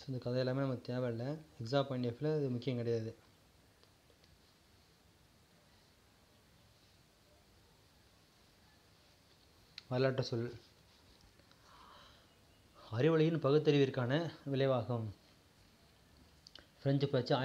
So இந்த கதை எல்லாமே நமக்கு தேவையில்லை, எக்ஸாம் பாயிண்ட் ஆஃப் வியூவில் இது முக்கியம் கிடையாது. வரலாற்று சொல் அறிவொளியின் பகுத்தறிவிற்கான விளைவாகும். பிரெஞ்சு புரட்சி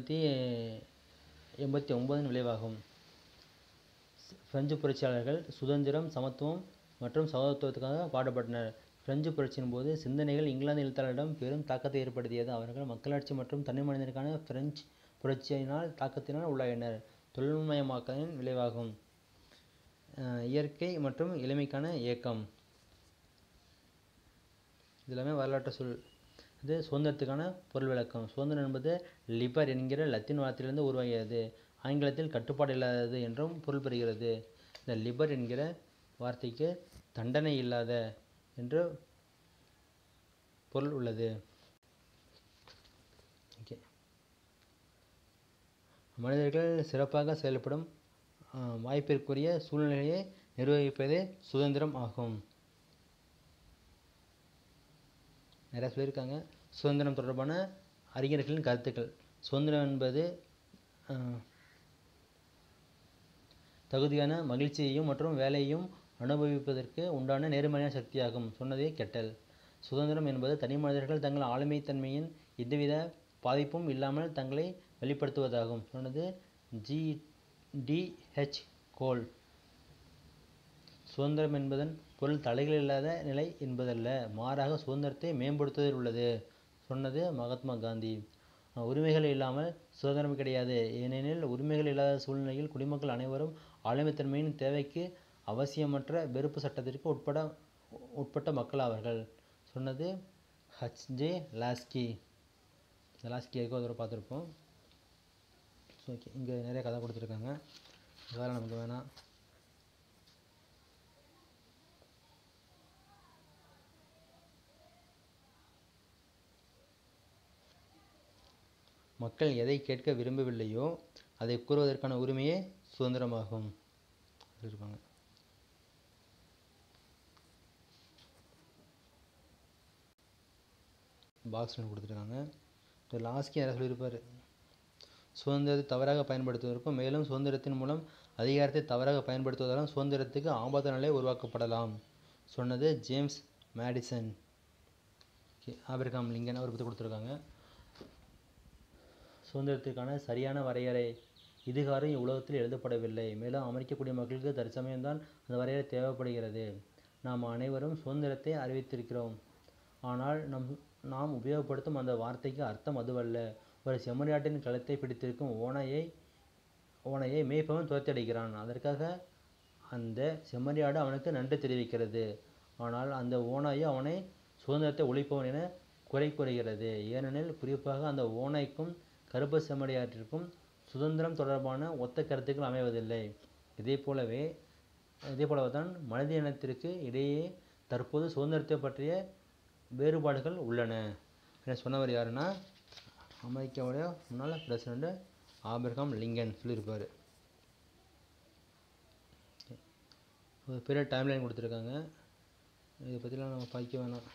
1789 விளைவாகும். பிரெஞ்சு புரட்சியாளர்கள் சுதந்திரம், சமத்துவம் மற்றும் சகோதரத்துவத்துக்காக பாடுபட்டனர். பிரெஞ்சு புரட்சியின் போது சிந்தனைகள் இங்கிலாந்து எழுத்தாளர்களிடம் பெரும் தாக்கத்தை ஏற்படுத்தியது. அவர்கள் மக்களாட்சி மற்றும் தனிமனிதனுக்கான பிரெஞ்சு புரட்சியினால் தாக்கத்தினால் உள்ளாயினர். தொழில்மயமாக்கலின் விளைவாகும். இயற்கை மற்றும் எளிமைக்கான இயக்கம். இதெல்லாமே வரலாற்று சொல். இது சுதந்திரத்துக்கான பொருள் விளக்கம். சுதந்திரம் என்பது லிபர் என்கிற லத்தீன் வார்த்தையிலிருந்து உருவாகியது. ஆங்கிலத்தில் கட்டுப்பாடு இல்லாதது என்றும் பொருள் பெறுகிறது. இந்த லிபர் என்கிற வார்த்தைக்கு தண்டனை இல்லாத என்று பொருள் உள்ளது. ஓகே, மனிதர்கள் சிறப்பாக செயல்படும் வாய்ப்பிற்குரிய சூழ்நிலையை நிர்வகிப்பதே சுதந்திரம் ஆகும். நிறையா சொல்லியிருக்காங்க. சுதந்திரம் தொடர்பான அறிஞர்களின் கருத்துக்கள். சுதந்திரம் என்பது தகுதியான மகிழ்ச்சியையும் மற்றும் வேலையையும் அனுபவிப்பதற்கு உண்டான நேர்மறையான சக்தியாகும். சொன்னதே கெட்டல். சுதந்திரம் என்பது தனி மனிதர்கள் தங்கள் ஆளுமைத்தன்மையின் எந்தவித பாதிப்பும் இல்லாமல் தங்களை வெளிப்படுத்துவதாகும். சொன்னது G.D.H. கோல். சுதந்திரம் என்பதன் பொருள் தலைகள் இல்லாத நிலை என்பதல்ல, மாறாக சுதந்திரத்தை மேம்படுத்துவதில் உள்ளது. சொன்னது மகாத்மா காந்தி. உரிமைகள் இல்லாமல் சுதந்திரம் கிடையாது. ஏனெனில் உரிமைகள் இல்லாத சூழ்நிலையில் குடிமக்கள் அனைவரும் ஆளுமைத்தன்மையின் தேவைக்கு அவசியமற்ற வெறுப்பு சட்டத்திற்கு உட்பட்ட மக்கள் ஆவார்கள். சொன்னது H.J. லாஸ்கி. இந்த லாஸ்கி ஏற்கனவே ஒரு தடவை பார்த்துருப்போம். ஓகே, இங்கே நிறைய கதை கொடுத்துருக்காங்க, அதெல்லாம் நமக்கு வேணாம். மக்கள் எதை கேட்க விரும்பவில்லையோ அதை கூறுவதற்கான உரிமையே சுதந்திரமாகும் இருப்பாங்க. பாக்ஸ் கொடுத்துருக்காங்க. லாஸ்கி யாரை சொல்லியிருப்பார், சுதந்திரத்தை தவறாக பயன்படுத்துவதற்கும் மேலும் சுதந்திரத்தின் மூலம் அதிகாரத்தை தவறாக பயன்படுத்துவதாலும் சுதந்திரத்துக்கு ஆபத்தான நிலை உருவாக்கப்படலாம். சொன்னது ஜேம்ஸ் மேடிசன். ஆபிரகாம் லிங்கன் அவர் பற்றி கொடுத்துருக்காங்க. சுதந்திரத்திற்கான சரியான வரையறை இதுகாரும் உலகத்தில் எழுதப்படவில்லை. மேலும் அமெரிக்க குடிமக்களுக்கு தற்சமயம்தான் அந்த வரையறை தேவைப்படுகிறது. நாம் அனைவரும் சுதந்திரத்தை அறிவித்திருக்கிறோம், ஆனால் நாம் உபயோகப்படுத்தும் அந்த வார்த்தைக்கு அர்த்தம் அதுவல்ல. ஒரு செம்மறியாட்டின் கழுத்தை பிடித்திருக்கும் ஓனையை மேய்ப்பவன் துரத்தடிக்கிறான். அதற்காக அந்த செம்மறியாடு அவனுக்கு நன்றி தெரிவிக்கிறது. ஆனால் அந்த ஓனாயோ அவனை சுதந்திரத்தை ஒழிப்பவன் என குறை கூறுகிறது. ஏனெனில் குறிப்பாக அந்த ஓநாய்க்கும் கருப்பு செம்மறியாட்டிற்கும் சுதந்திரம் தொடர்பான ஒத்த கருத்துக்கள் அமைவதில்லை. இதே போலதான் மனித இனத்திற்கு இடையே தற்போது சுதந்திரத்தை பற்றிய வேறுபாடுகள் உள்ளன என சொன்னவர் யாருன்னா அமெரிக்காவுடைய முன்னாள் பிரசிடெண்ட் ஆபிரகாம் லிங்கன் சொல்லியிருப்பார். ஒரு பெரிய டைம்லைன் கொடுத்துருக்காங்க, இதை பற்றிலாம் நம்ம படிக்க வேணாம்.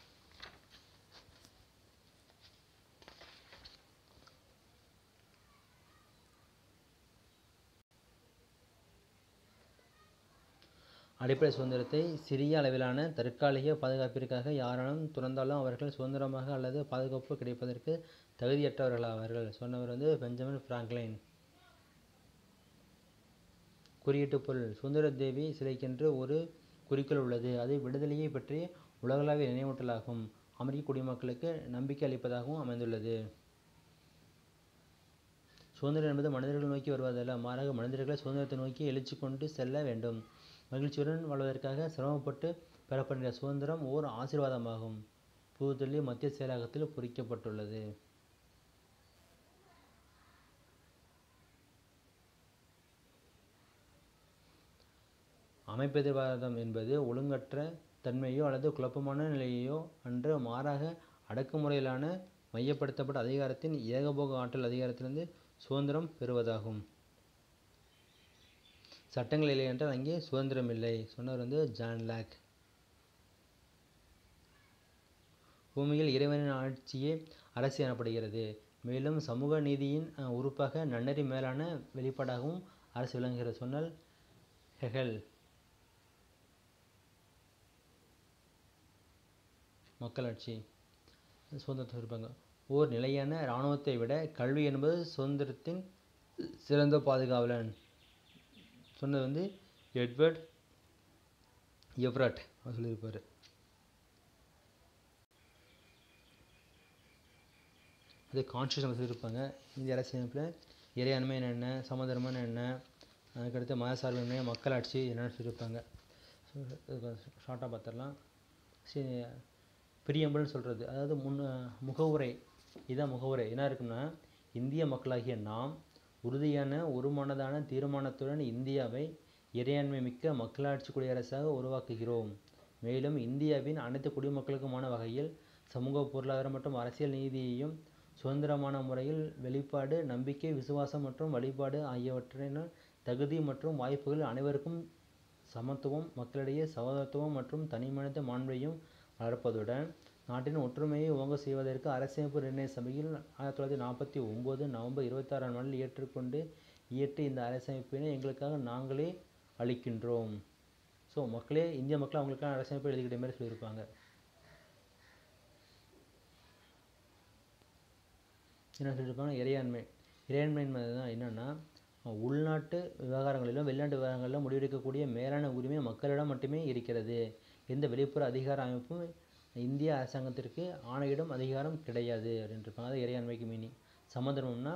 அடிப்படை சுதந்திரத்தை சிறிய அளவிலான தற்காலிக பாதுகாப்பிற்காக யாராலும் துறந்தாலும் அவர்கள் சுதந்திரமாக அல்லது பாதுகாப்பு கிடைப்பதற்கு தகுதியற்றவர்களாவார்கள். சொன்னவர் பெஞ்சமின் பிராங்க்லின். குறியீட்டு பொருள். சுதந்திர தேவி சிலைக்கென்று ஒரு குறிக்கோள் உள்ளது. அது விடுதலையை பற்றி உலகளாவிய நினைவூட்டலாகும். அமெரிக்க குடிமக்களுக்கு நம்பிக்கை அளிப்பதாகவும் அமைந்துள்ளது. சுதந்திரம் என்பது மனிதர்கள் நோக்கி வருவதல்ல, மாறாக மனிதர்களை சுதந்திரத்தை நோக்கி எழுச்சி கொண்டு செல்ல வேண்டும். மகிழ்ச்சியுடன் வாழ்வதற்காக சிரமப்பட்டு பெறப்படுகிற சுதந்திரம் ஓர் ஆசீர்வாதமாகும். புதுதில்லி மத்திய செயலகத்தில் பொறிக்கப்பட்டுள்ளது. அமைப்பெதிர்வாதம் என்பது ஒழுங்கற்ற தன்மையோ அல்லது குழப்பமான நிலையோ அன்று, மாறாக அடக்குமுறையிலான மையப்படுத்தப்பட்ட அதிகாரத்தின் ஏகபோக ஆற்றல் அதிகாரத்திலிருந்து சுதந்திரம் பெறுவதாகும். சட்டங்கள் இல்லை என்றால் அங்கே சுதந்திரம் இல்லை. சொன்னவர் ஜான் லாக். பூமியில் இறைவனின் ஆட்சியே அரசு எனப்படுகிறது. மேலும் சமூக நீதியின் உறுப்பாக நன்னெறி மேலான வெளிப்பாடாகவும் அரசு விளங்குகிறது. சொன்னல் ஹெகல். மக்களாட்சி சுதந்திரத்தை இருப்பாங்க. ஓர் நிலையான இராணுவத்தை விட கல்வி என்பது சுதந்திரத்தின் சிறந்த பாதுகாவலன். சொன்னது எட்வர்ட் எவரட் அவர் சொல்லியிருப்பார். அதே கான்ஸ்டியூஷன் சொல்லியிருப்பாங்க. இந்திய அரசியலமைப்பில் இறையாண்மை என்ன, சமதர்மம் என்ன, அதுக்கடுத்து மதசார்பின்மை, மக்களாட்சி என்னென்னு சொல்லியிருப்பாங்க. ஷார்ட்டாக பார்த்துடலாம். பிரியம்பிள்னு சொல்கிறது, அதாவது முகவுரை. இதுதான் முகவுரை. என்ன இருக்குன்னா, இந்திய மக்களாகிய நாம் உறுதியான ஒருமனதான தீர்மானத்துடன் இந்தியாவை இறையாண்மை மிக்க மக்களாட்சி குடியரசாக உருவாக்குகிறோம். மேலும் இந்தியாவின் அனைத்து குடிமக்களுக்குமான வகையில் சமூக, பொருளாதார மற்றும் அரசியல் நீதியையும் சுதந்திரமான முறையில் வெளிப்பாடு, நம்பிக்கை, விசுவாசம் மற்றும் வழிபாடு ஆகியவற்றின் தகுதி மற்றும் வாய்ப்புகள் அனைவருக்கும் சமத்துவம், மக்களிடையே சகோதரத்துவம் மற்றும் தனிமனித மாண்பையும் வளர்ப்பதுடன் நாட்டின் ஒற்றுமையை ஓங்க செய்வதற்கு அரசியமைப்பு நிர்ணய சபையில் 1949 நவம்பர் 26ஆம் நாளில் இயற்றி இந்த அரசியமைப்பினை எங்களுக்காக நாங்களே அளிக்கின்றோம். ஸோ மக்களே, இந்திய மக்கள் அவங்களுக்கான அரசியமைப்பை எழுதிக்கிட்ட மாதிரி சொல்லியிருப்பாங்க. என்ன சொல்லியிருப்பாங்க? இறையாண்மை. இறையாண்மை தான் என்னென்னா, உள்நாட்டு விவகாரங்களிலும் வெளிநாட்டு விவகாரங்களிலும் முடிவெடுக்கக்கூடிய மேலான உரிமை மக்களிடம் மட்டுமே இருக்கிறது. எந்த வெளிப்புற அதிகார அமைப்பும் இந்திய அரசாங்கத்திற்கு ஆணையிடும் அதிகாரம் கிடையாது அப்படின்ட்டுருப்பாங்க. அது இறையாண்மைக்கு மீனிங். சமதர்மம்னா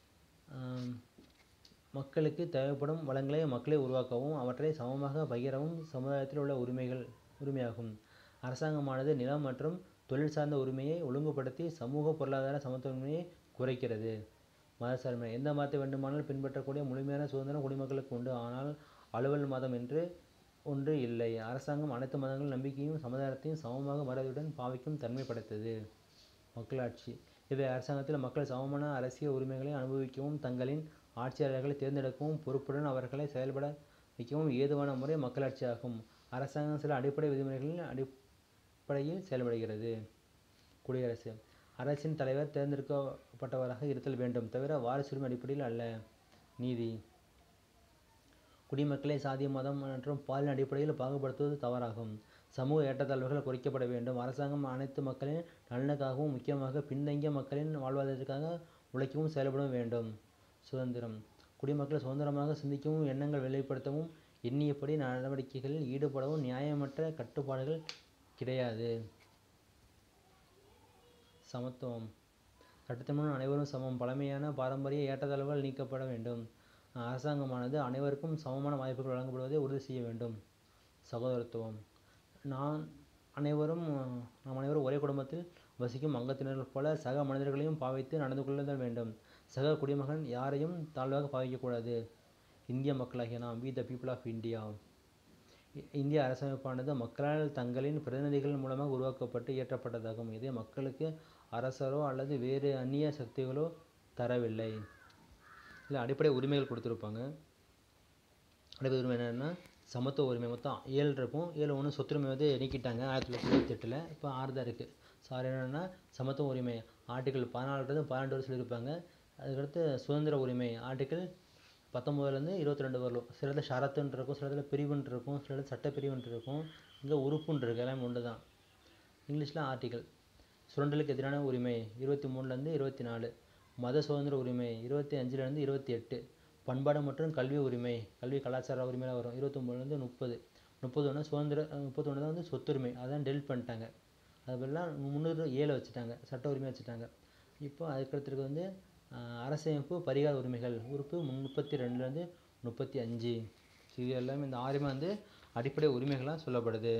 மக்களுக்கு தேவைப்படும் வளங்களை மக்களே உருவாக்கவும் அவற்றை சமமாக பகிரவும் சமுதாயத்தில் உள்ள உரிமையாகும். அரசாங்கமானது நிலம் மற்றும் தொழில் சார்ந்த உரிமையை ஒழுங்குபடுத்தி சமூக பொருளாதார சமத்துவமையை குறைக்கிறது. மதசார்பின்மை. எந்த மதத்தை வேண்டுமானால் பின்பற்றக்கூடிய முழுமையான சுதந்திரம் குடிமக்களுக்கு உண்டு. ஆனால் அலுவல் மதம் என்று ஒன்று இல்லை. அரசாங்கம் அனைத்து மதங்களின் நம்பிக்கையும் சமுதாயத்தையும் சமமாக மரியாதையுடன் பாவிக்கும் தன்மை படைத்தது. மக்களாட்சி. இவை அரசாங்கத்தில் மக்கள் சமமான அரசியல் உரிமைகளை அனுபவிக்கவும் தங்களின் ஆட்சியாளர்களை தேர்ந்தெடுக்கவும் பொறுப்புடன் அவர்களை செயல்பட வைக்கவும் ஏதுவான முறை மக்களாட்சி ஆகும். அரசாங்கம் சில அடிப்படை விதிமுறைகளின் அடிப்படையில் செயல்படுகிறது. குடியரசு. அரசின் தலைவர் தேர்ந்தெடுக்கப்பட்டவராக இருத்தல் வேண்டும், தவிர வாரிசுரிமை அடிப்படையில் அல்ல. நீதி. குடிமக்களை சாதி, மதம் மற்றும் பாலின அடிப்படையில் பாகுபடுத்துவது தவறாகும். சமூக ஏற்றத்தாழ்வுகள் குறைக்கப்பட வேண்டும். அரசாங்கம் அனைத்து மக்களின் நலனுக்காகவும் முக்கியமாக பின்தங்கிய மக்களின் வாழ்வாதாரத்திற்காக உழைக்கவும் செயல்பட வேண்டும். சுதந்திரம். குடிமக்கள் சுதந்திரமாக சிந்திக்கவும் எண்ணங்கள் வெளிப்படுத்தவும் எண்ணியபடி நடவடிக்கைகளில் ஈடுபடவும் நியாயமற்ற கட்டுப்பாடுகள் கிடையாது. சமத்துவம். சட்டத்தின் முன் அனைவரும் சமம். பழமையான பாரம்பரிய ஏற்றத்தாழ்வுகள் நீக்கப்பட வேண்டும். அரசாங்கமானது அனைவருக்கும் சமமான வாய்ப்புகள் வழங்கப்படுவதை உறுதி செய்ய வேண்டும். சகோதரத்துவம். நாம் அனைவரும் ஒரே குடும்பத்தில் வசிக்கும் அங்கத்தினர்கள் போல சக மனிதர்களையும் பாவித்து நடந்து கொள்ளுதல் வேண்டும். சக குடிமகன் யாரையும் தாழ்வாக பாவிக்கக்கூடாது. இந்திய மக்களாகிய நாம், we the people of India. இந்திய அரசமைப்பானது மக்களால் தங்களின் பிரதிநிதிகள் மூலமாக உருவாக்கப்பட்டு இயற்றப்பட்டதாகும். இதை மக்களுக்கு அரசரோ அல்லது வேறு அந்நிய சக்திகளோ தரவில்லை. இதில் அடிப்படை உரிமைகள் கொடுத்துருப்பாங்க. அடிப்படை உரிமை என்னென்னா, சமத்துவ உரிமை மொத்தம் 7 இருக்கும். 7 சொத்துரிமை நீக்கிட்டாங்க 1928. இப்போ 6 தான் இருக்குது. சாரி, என்னென்னா சமத்துவ உரிமை ஆர்டிக்கல் 14 12 வரை சொல்லியிருப்பாங்க. அதுக்கடுத்து சுதந்திர உரிமை ஆர்டிக்கல் 19 22 வரலும். சில இடத்துல ஷரத்துன்னு இருக்கும், சில இடத்துல பிரிவுன்னு இருக்கும், சில இடத்துல சட்டப்பிரிவுன்னு இருக்கும். இங்கே உறுப்புன்னு இருக்குது, எல்லாமே ஒன்று தான். இங்கிலீஷில் ஆர்டிக்கல். சுரண்டலுக்கு எதிரான உரிமை 23 24. மத சுதந்திர உரிமை 25 28. பண்பாடு மற்றும் கல்வி உரிமை, கல்வி கலாச்சார உரிமையாக வரும் 29 30. 31 சுதந்திர 31 தான் சொத்துரிமை, அதான் டெலிட் பண்ணிட்டாங்க. அதுபோலாம் 307 வச்சுட்டாங்க, சட்ட உரிமை வச்சுட்டாங்க. இப்போ அதுக்கடுத்து அரசமைப்பு பரிகார உரிமைகள் உறுப்பு 32 35. இது எல்லாமே இந்த 6 அடிப்படை உரிமைகளாக சொல்லப்படுது.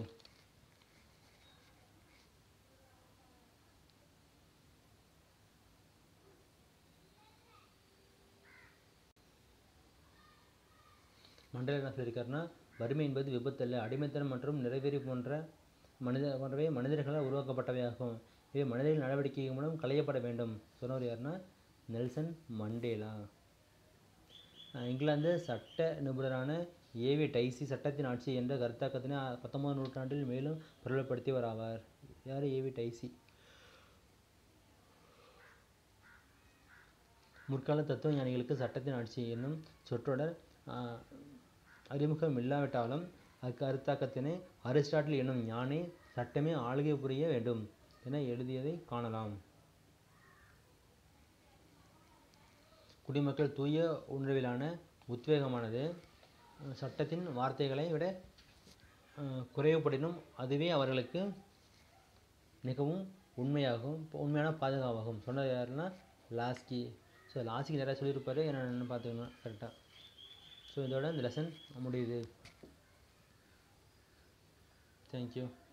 மண்டேலா என்ன சொல்லியிருக்காருன்னா, வறுமை என்பது விபத்து அல்ல, அடிமைத்தனம் மற்றும் நிறைவேறி போன்றவை மனிதர்களால் உருவாக்கப்பட்டவையாகும். இவை மனிதர்கள் நடவடிக்கை மூலம் களையப்பட வேண்டும். சொன்னவர் யாருன்னா நெல்சன் மண்டேலா. இங்கிலாந்து சட்ட நிபுணரான ஏவி டைசி சட்டத்தின் ஆட்சி என்ற கருத்தாக்கத்தினை 19ஆம் நூற்றாண்டில் மேலும் பிரபலப்படுத்தியவர் ஆவார். யார்? AV dicey. முற்கால தத்துவ ஞானிகளுக்கு சட்டத்தின் ஆட்சி என்னும் சொற்றொடர் அறிமுகம் இல்லாவிட்டாலும் அக்கருத்தாக்கத்தினை அரிஸ்டாட்டில் என்னும் ஞானி சட்டமே ஆளுகை புரிய வேண்டும் என எழுதியதை காணலாம். குடிமக்கள் தூய உணர்விலான உத்வேகமானது சட்டத்தின் வார்த்தைகளை விட குறைவுபடினும் அதுவே அவர்களுக்கு மிகவும் உண்மையான பாதுகாப்பாகும். சொன்னது யாருன்னா லாஸ்கி. ஸோ லாஸ்கி நிறையா சொல்லியிருப்பாரு, என்னென்னு பார்த்துக்கணும் கரெக்டாக. ஸோ இதோட இந்த லெசன் முடியுது. தேங்க்யூ.